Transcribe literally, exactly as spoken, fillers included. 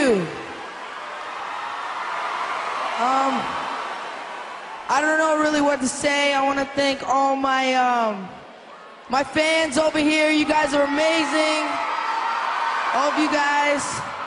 you. Um, I don't know really what to say. I want to thank all my um, my fans over here. You guys are amazing. All of you guys.